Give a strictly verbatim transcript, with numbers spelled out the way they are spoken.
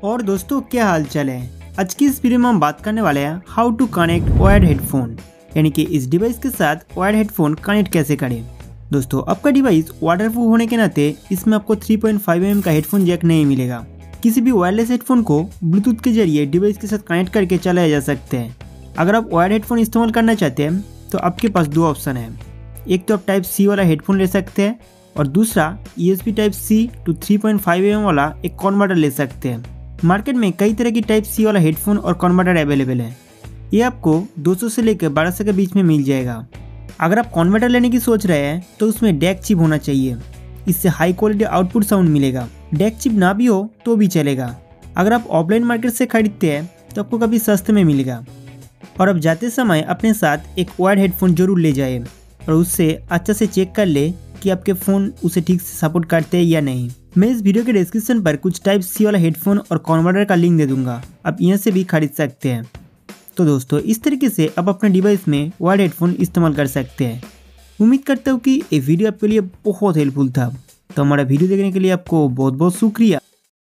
और दोस्तों क्या हाल चाल है। आज की इस वीडियो में हम बात करने वाले हैं how to connect wired headphone, यानी कि इस डिवाइस के साथ वायर्ड हेडफोन कनेक्ट कैसे करें। दोस्तों आपका डिवाइस वाटरप्रूफ होने के नाते इसमें आपको three point five M M का हेडफोन जैक नहीं मिलेगा। किसी भी वायरलेस हेडफोन को ब्लूटूथ के जरिए डिवाइस के साथ कनेक्ट करके चलाया जा सकते हैं। अगर आप वायर्ड हेडफोन इस्तेमाल करना चाहते हैं तो आपके पास दो ऑप्शन है। एक तो आप टाइप सी वाला हेडफोन ले सकते हैं और दूसरा E S P type C to three point five M M वाला एक कन्वर्टर ले सकते हैं। मार्केट में कई तरह की टाइप सी वाला हेडफोन और कन्वर्टर अवेलेबल है। ये आपको दो सौ से लेकर बारह सौ के बीच में मिल जाएगा। अगर आप कन्वर्टर लेने की सोच रहे हैं तो उसमें डैक चिप होना चाहिए, इससे हाई क्वालिटी आउटपुट साउंड मिलेगा। डैक चिप ना भी हो तो भी चलेगा। अगर आप ऑफलाइन मार्केट से खरीदते हैं तो आपको कभी सस्ते में मिलेगा। और अब जाते समय अपने साथ एक वायर्ड हेडफोन जरूर ले जाए और उससे अच्छा से चेक कर ले कि आपके फ़ोन उसे ठीक से सपोर्ट करते हैं या नहीं। मैं इस वीडियो के डिस्क्रिप्शन पर कुछ टाइप सी वाला हेडफोन और कन्वर्टर का लिंक दे दूंगा, आप यहाँ से भी खरीद सकते हैं। तो दोस्तों इस तरीके से आप अपने डिवाइस में वायर्ड हेडफोन इस्तेमाल कर सकते हैं। उम्मीद करता हूँ कि ये वीडियो आपके लिए बहुत हेल्पफुल था। तो हमारा वीडियो देखने के लिए आपको बहुत बहुत शुक्रिया।